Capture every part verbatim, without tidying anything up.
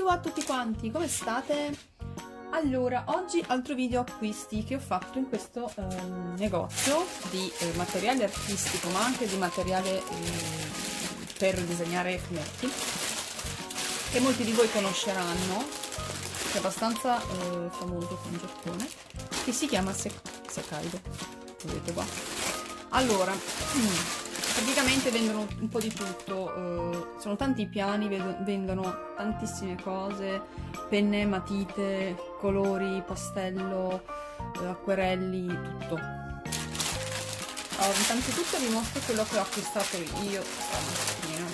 Ciao a tutti quanti, come state? Allora, oggi altro video acquisti che ho fatto in questo eh, negozio di eh, materiale artistico, ma anche di materiale eh, per disegnare fumetti, che molti di voi conosceranno, che è abbastanza eh, famoso in Giappone, che si chiama Sekaido. Vedete qua. Allora, praticamente vendono un po' di tutto, eh, sono tanti piani, vendono tantissime cose, penne, matite, colori, pastello, eh, acquerelli, tutto. Allora, innanzitutto vi mostro quello che ho acquistato io stamattina.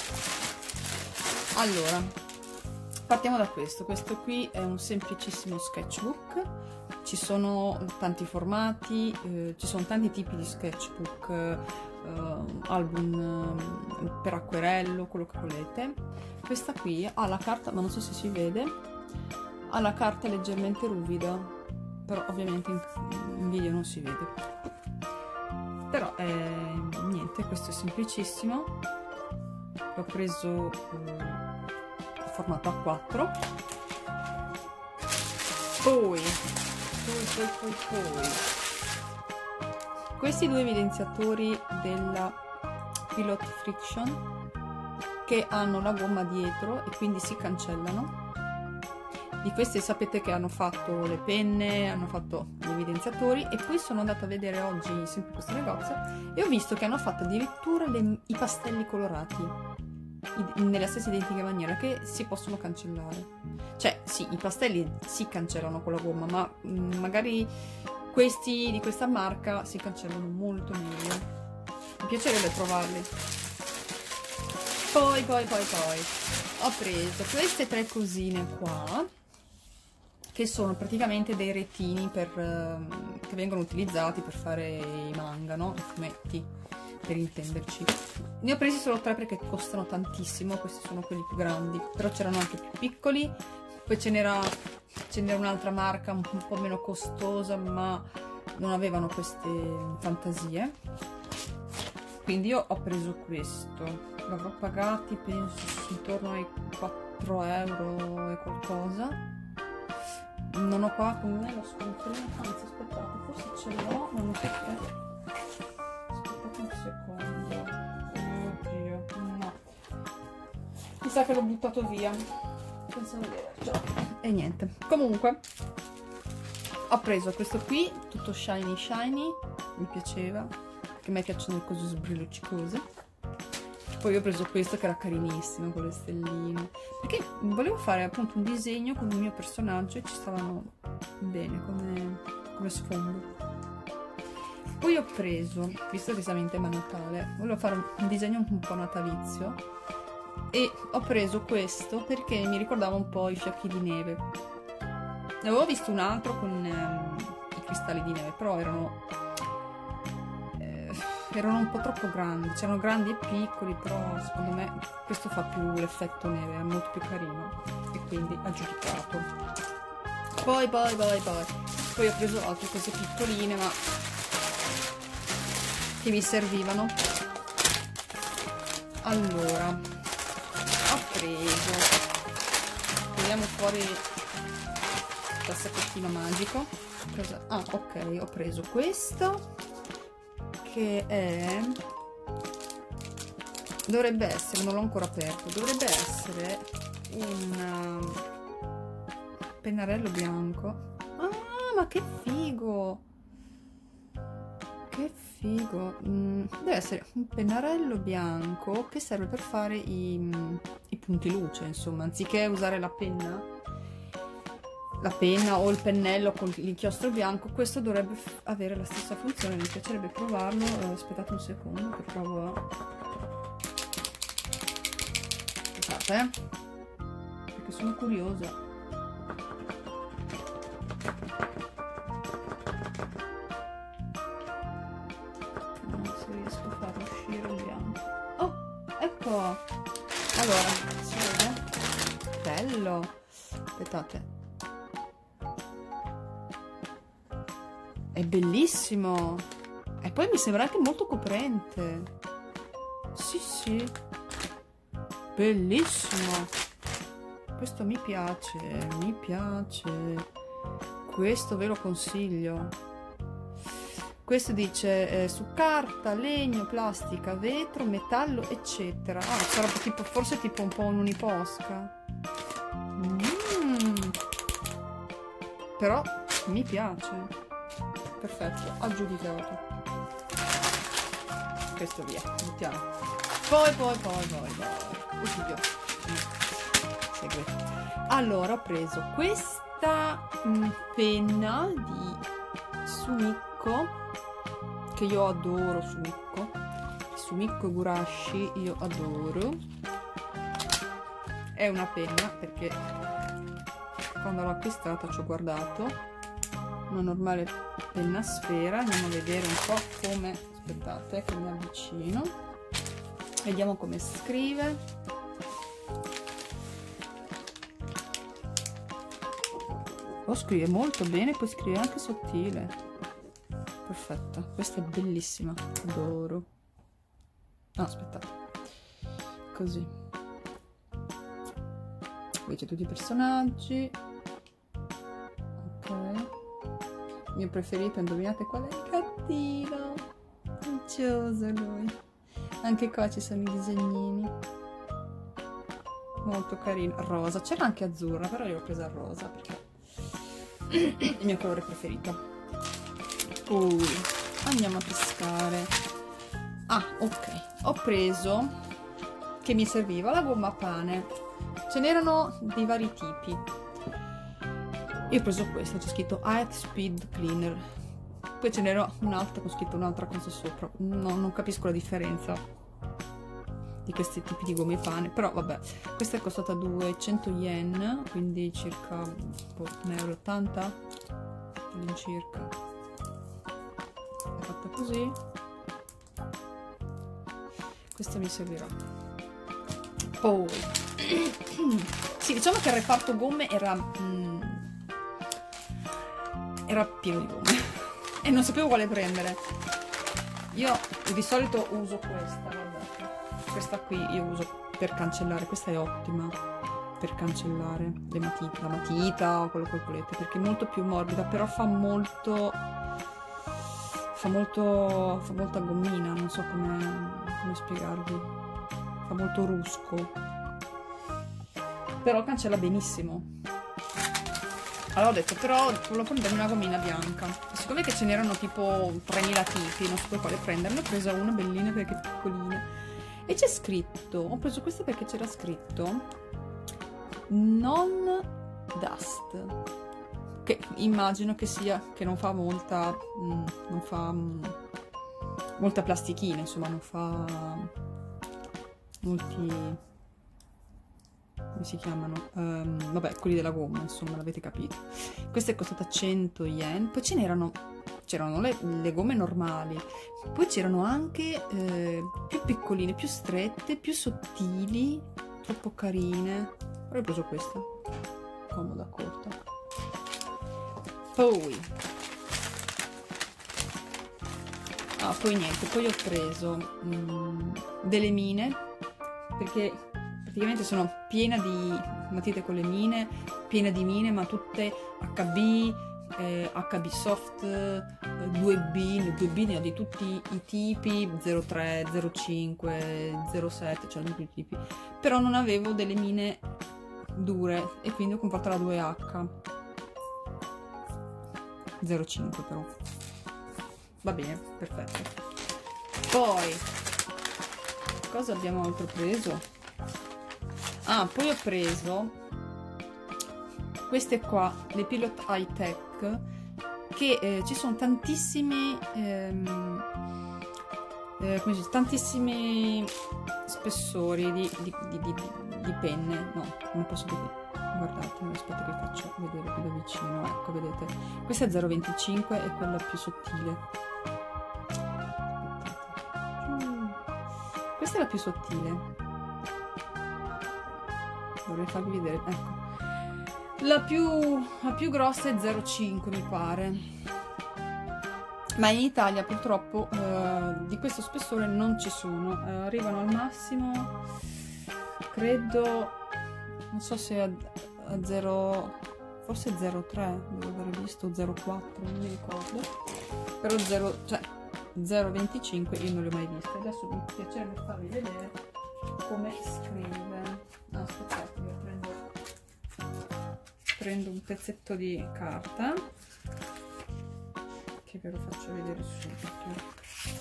Allora, partiamo da questo. Questo qui è un semplicissimo sketchbook. Ci sono tanti formati, eh, ci sono tanti tipi di sketchbook, eh, album eh, per acquerello, quello che volete. Questa qui ha la carta, ma non so se si vede, ha la carta leggermente ruvida, però ovviamente in, in video non si vede. Però eh, niente, questo è semplicissimo. L'ho preso eh, formato A quattro. Poi Poi, poi, poi, poi. Questi due evidenziatori della Pilot Friction che hanno la gomma dietro e quindi si cancellano. Di questi sapete che hanno fatto le penne, hanno fatto gli evidenziatori, e poi sono andata a vedere oggi sempre in questo negozio e ho visto che hanno fatto addirittura le, i pastelli colorati nella stessa identica maniera, che si possono cancellare. Cioè sì, i pastelli si cancellano con la gomma, ma mh, magari questi di questa marca si cancellano molto meglio. Mi piacerebbe provarli. Poi poi poi poi ho preso queste tre cosine qua, che sono praticamente dei retini per, uh, che vengono utilizzati per fare i manga, no? I fumetti, per intenderci. Ne ho presi solo tre perché costano tantissimo, questi sono quelli più grandi, però c'erano anche più piccoli. Poi ce n'era un'altra marca un, un po' meno costosa, ma non avevano queste fantasie, quindi io ho preso questo. L'avrò pagati penso intorno ai quattro euro e qualcosa. Non ho qua con me lo scontrino, anzi aspettate, forse ce l'ho, non lo so perché. Aspettate un secondo. Oddio, no, mi sa che l'ho buttato via. E niente, comunque ho preso questo qui tutto shiny shiny, mi piaceva, perché a me piacciono le cose sbrilluccicose. Poi ho preso questo che era carinissimo con le stelline, perché volevo fare appunto un disegno con il mio personaggio e ci stavano bene come, come sfondo. Poi ho preso, visto che siamo in tema Natale, volevo fare un disegno un po' natalizio, e ho preso questo perché mi ricordava un po' i fiocchi di neve. Ne avevo visto un altro con ehm, i cristalli di neve, però erano eh, erano un po' troppo grandi, c'erano grandi e piccoli, però secondo me questo fa più l'effetto neve, è molto più carino, e quindi aggiudicato. Poi poi poi poi poi ho preso altre cose piccoline, ma che mi servivano. Allora, ho preso, togliamo fuori dal sacchettino magico. Cosa? Ah, ok, ho preso questo che è, dovrebbe essere, non l'ho ancora aperto, dovrebbe essere un pennarello bianco. Ah, ma che figo, che figo. Mm, deve essere un pennarello bianco che serve per fare i, i punti luce, insomma, anziché usare la penna la penna o il pennello con l'inchiostro bianco, questo dovrebbe avere la stessa funzione. Mi piacerebbe provarlo. Eh, aspettate un secondo che provo a... aspettate, eh, perché sono curiosa. Riesco a far uscire il bianco. Oh, ecco. Allora, si vede? Bello. Aspettate. È bellissimo. E poi mi sembra anche molto coprente. Sì, sì. Bellissimo. questo mi piace, mi piace, questo ve lo consiglio. Questo dice eh, su carta, legno, plastica, vetro, metallo, eccetera. Ah, sarà tipo, forse tipo un po' un uniposca. Mm. Però mi piace. Perfetto, aggiudicato. Questo via, mettiamo. Poi, poi, poi, poi, poi. Usidio. Segue. Allora, ho preso questa mh, penna di Sumikko, che io adoro. Sumikko Sumikko Gurashi, io adoro. È una penna perché quando l'ho acquistata ci ho guardato, una normale penna a sfera. Andiamo a vedere un po' come, aspettate che mi avvicino, vediamo come scrive. Oh, scrive molto bene, poi scrive anche sottile. Perfetta, questa è bellissima, adoro. No, aspettate, così. Qui c'è tutti i personaggi. Ok, il mio preferito, indovinate qual è? Il gattino, puccioso lui. Anche qua ci sono i disegnini, molto carino. Rosa, c'era anche azzurra, però io l'ho presa rosa perché è il mio colore preferito. Poi andiamo a pescare. Ah, ok, ho preso, che mi serviva, la gomma a pane. Ce n'erano di vari tipi. Io ho preso questa, c'è scritto High Speed Cleaner. Poi ce n'era un'altra con scritto un'altra cosa sopra. No, non capisco la differenza di questi tipi di gomme pane, però vabbè. Questa è costata duecento yen, quindi circa un euro e ottanta all'incirca. È fatta così. Questa mi servirà. Poi sì, diciamo che il reparto gomme era mm, era pieno di gomme e non sapevo quale prendere. Io di solito uso questa, guardate, questa qui io uso per cancellare. Questa è ottima per cancellare le matite, la matita o quello che volete, perché è molto più morbida, però fa molto fa molto fa molta gommina, non so come, come spiegarvi, fa molto rusco, però cancella benissimo. Allora ho detto, però volevo prendermi una gommina bianca, e siccome che ce n'erano tipo tremila tipi, non so per quale prenderne, ho presa una bellina perché è piccolina, e c'è scritto, ho preso questa perché c'era scritto non dust, che immagino che sia che non fa molta mh, non fa mh, molta plastichina, insomma, non fa molti, come si chiamano, um, vabbè, quelli della gomma, insomma, l'avete capito. Questa è costata cento yen. Poi ce n'erano c'erano le, le gomme normali, poi c'erano anche eh, più piccoline, più strette, più sottili, troppo carine. Però ho preso questa, comoda, corta. Poi ah, poi niente, poi ho preso mm, delle mine, perché praticamente sono piena di matite con le mine, piena di mine, ma tutte H B, eh, H B soft, eh, due B, le due B ne ho di tutti i tipi, zero tre, zero cinque, zero sette, cioè tutti i tipi, però non avevo delle mine dure e quindi ho comprato la due H, zero cinque però. Va bene, perfetto. Poi cosa abbiamo altro preso? Ah, poi ho preso queste qua, le Pilot High Tech, che eh, ci sono tantissimi ehm, eh, come si dice, tantissimi spessori di, di, di, di, di penne. No, non posso dire. Guardate, aspetta che faccio vedere più da vicino. Ecco, vedete, questa è zero venticinque e quella più sottile. Questa è la più sottile. Dovrei farvi vedere, ecco. La più, la più grossa è zero cinque, mi pare. Ma in Italia purtroppo eh, di questo spessore non ci sono. Eh, arrivano al massimo, credo, non so se a, a zero, forse zero virgola tre devo aver visto, zero virgola quattro, non mi ricordo, però zero, cioè zero virgola venticinque io non li ho mai visti. Adesso mi piacerebbe farvi vedere come scrive. No, aspettate, io prendo, prendo un pezzetto di carta che ve lo faccio vedere subito.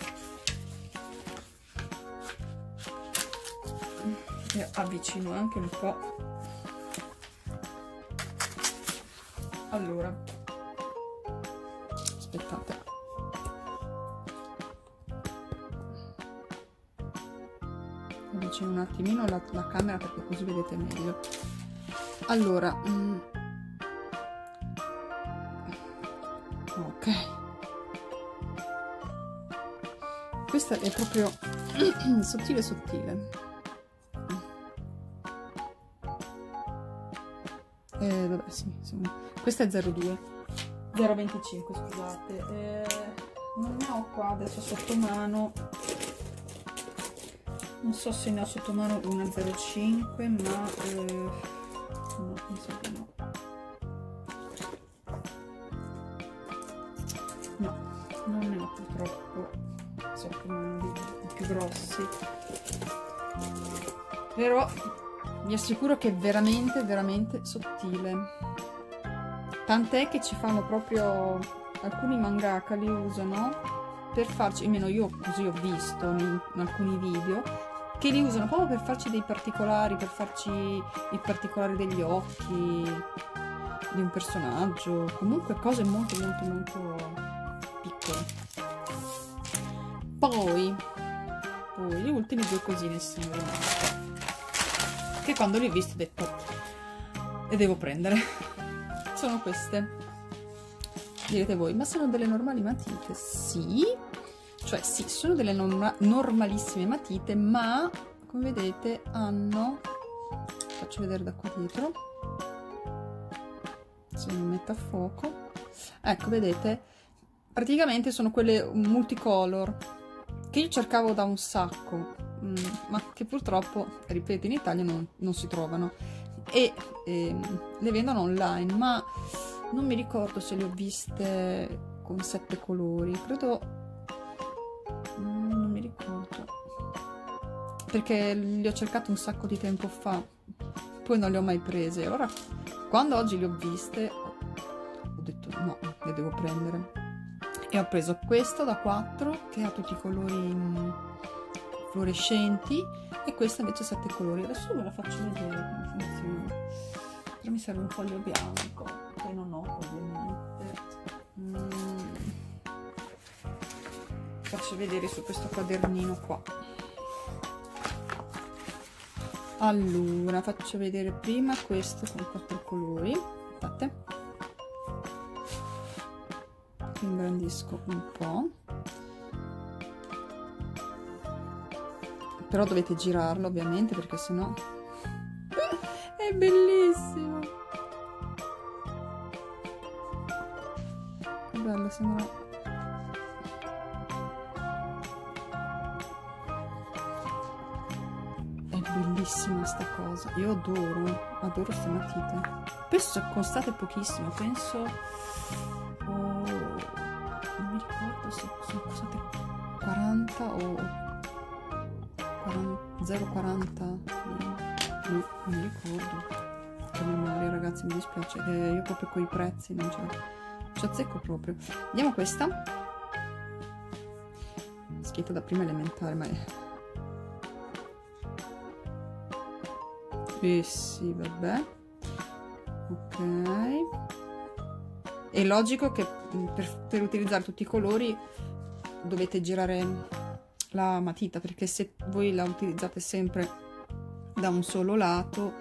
E avvicino anche un po'. Allora, aspettate, avvicino un attimino la, la camera perché così vedete meglio. Allora, mm, ok, questa è proprio sottile sottile. Eh, vabbè, sì, sì. Questa è zero virgola due, zero virgola venticinque, scusate. Eh, non ne ho qua adesso sotto mano, non so se ne ho sotto mano una zero virgola cinque, ma eh, no, mi sa che no. No, non ne ho purtroppo sotto mano i più grossi, però vi assicuro che è veramente veramente sottile, tant'è che ci fanno proprio, alcuni mangaka li usano per farci, almeno io così ho visto in, in alcuni video, che li usano proprio per farci dei particolari, per farci i particolari degli occhi di un personaggio, comunque cose molto molto molto piccole. Poi, poi le ultime due cosine sono rimaste, che quando li ho visti ho detto le devo prendere. Sono queste. Direte voi, ma sono delle normali matite? Sì, cioè sì, sono delle norma normalissime matite, ma come vedete hanno, faccio vedere da qua dietro, se mi metto a fuoco, ecco, vedete, praticamente sono quelle multicolor che io cercavo da un sacco, ma che purtroppo, ripeto, in Italia non, non si trovano, e eh, le vendono online, ma non mi ricordo se le ho viste con sette colori, credo, non mi ricordo, perché le ho cercate un sacco di tempo fa, poi non le ho mai prese. Allora quando oggi le ho viste ho detto no, le devo prendere, e ho preso questo da quattro che ha tutti i colori fluorescenti, e questa invece sette colori. Adesso ve la faccio vedere come funziona, però mi serve un foglio bianco che non ho ovviamente. mm. Faccio vedere su questo quadernino qua. Allora faccio vedere prima questo con quattro colori, aspettate, ingrandisco un po', però dovete girarlo ovviamente perché sennò è bellissimo. Che bello, sembra. È bellissima sta cosa, io adoro adoro queste matite. Penso costate pochissimo, penso oh, non mi ricordo se sono costate quaranta o zero virgola quaranta, no, non mi ricordo, che memoria, ragazzi, mi dispiace, eh, io proprio con i prezzi non c'è, ci azzecco proprio. Vediamo questa, scritta da prima elementare, ma è eh sì, vabbè, ok, è logico che per, per utilizzare tutti i colori dovete girare la matita, perché se voi la utilizzate sempre da un solo lato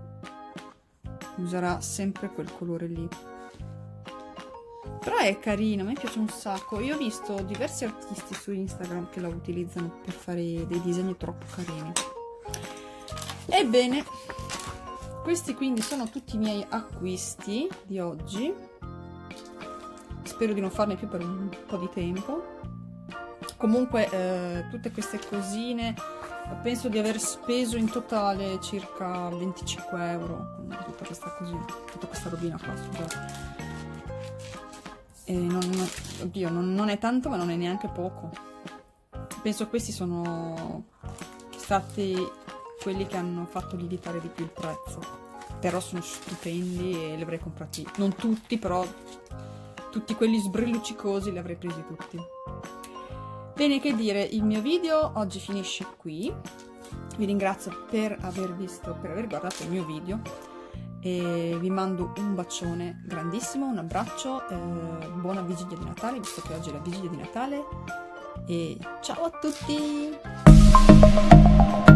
userà sempre quel colore lì. Però è carina, a me piace un sacco, io ho visto diversi artisti su Instagram che la utilizzano per fare dei disegni troppo carini. Ebbene, questi quindi sono tutti i miei acquisti di oggi, spero di non farne più per un po' di tempo. Comunque eh, tutte queste cosine penso di aver speso in totale circa venticinque euro, tutta questa cosina, tutta questa robina qua, scusate. E non, oddio, non, non è tanto ma non è neanche poco. Penso questi sono stati quelli che hanno fatto lievitare di più il prezzo, però sono stupendi e li avrei comprati, non tutti, però tutti quelli sbrilluccicosi li avrei presi tutti. Bene, che dire, il mio video oggi finisce qui. Vi ringrazio per aver visto, per aver guardato il mio video e vi mando un bacione grandissimo, un abbraccio, eh, buona vigilia di Natale, visto che oggi è la vigilia di Natale, e ciao a tutti!